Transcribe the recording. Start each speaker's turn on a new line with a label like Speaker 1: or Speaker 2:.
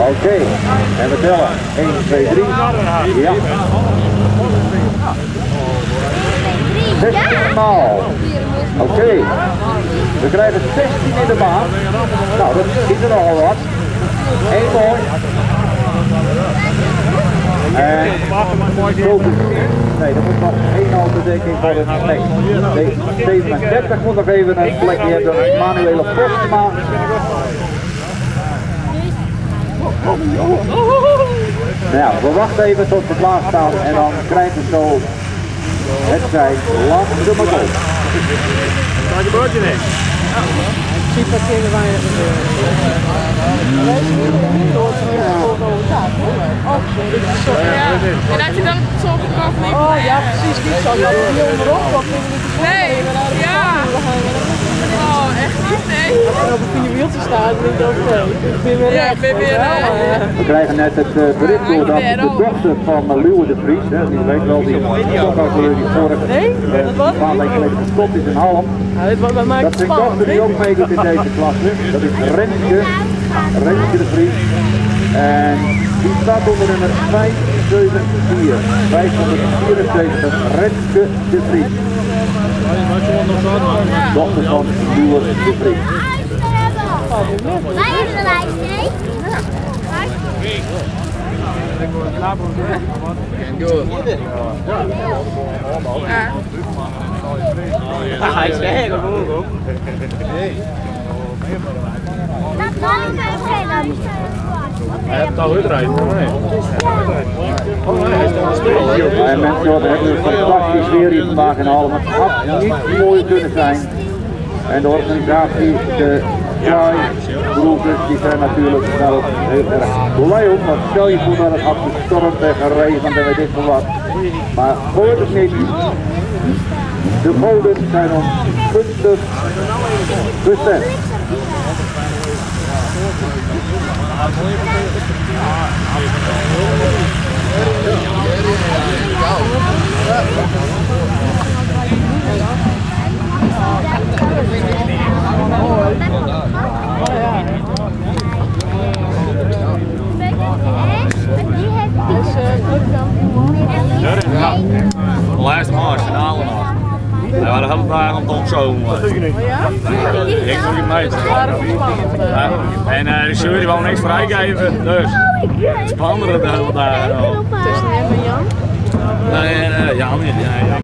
Speaker 1: Oké, en we tellen. 1, 2, 3. Ja. 16 maal. Oké. We krijgen 16 in de baan. Nou, dat is er nogal wat. 1 mooi. En nee, dat moet nog 1 overdenking voor het nee, 37 moet nog even een plekje hebben. Manuele Postma. Nou, we wachten even tot we klaar staan en dan krijgen we zo het zijn langs de Magol.
Speaker 2: Kijk je broodje neer.
Speaker 3: Ik zie parkeren weinig gebeuren.
Speaker 4: En had je dan zo verkocht?
Speaker 3: Oh ja, precies. Niet zo. Dat we hier onderop.
Speaker 4: Nee, ja. Oh, echt niet, nee.
Speaker 3: Als er op een 4 wieltje staat, denk ik ook ik ben weer
Speaker 4: Ja, ik ben weer
Speaker 1: We krijgen net het bericht door dat de dochter van Luwe de Vries, hè, die weet wel, die stokacteur die vorige paar weken geleden gestopt is in Halm. Dat zijn dochter die ook meedoet in deze klasse. Dat is Renske de Vries. En die staat onder nummer 574. 574, Renske de Vries. Dochter van Luwe de Vries.
Speaker 5: Wij hebben de lijst, hè?
Speaker 2: Hij is weg, hoor.
Speaker 5: Dat kan ik even.
Speaker 2: Hij heeft al uitrijden, nee.
Speaker 1: En mensen hebben een fantastisch weer hier vandaag in Halm. Het had niet mooi kunnen zijn. En de organisatie, de Fly-broeders, die zijn natuurlijk wel heel erg blij om. Want stel je voor dat het had gestormd en geregend en weet ik veel wat. Maar hoort het niet. De goden zijn ons gunstig bestemd.
Speaker 6: De laatste maart, finale nog. We waren de hele dag aan het omzomen. Ik doe je mee. En de jury die wou niks vrijgeven, dus het spannende de hele dag.
Speaker 3: Tussen hem en Jan?
Speaker 6: Nee, Jan niet.